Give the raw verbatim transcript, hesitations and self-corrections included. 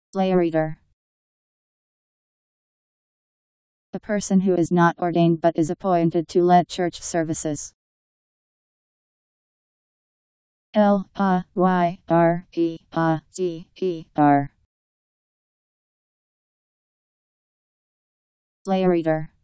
Lay reader. A person who is not ordained but is appointed to lead church services. L A Y R E A D E R. Lay reader.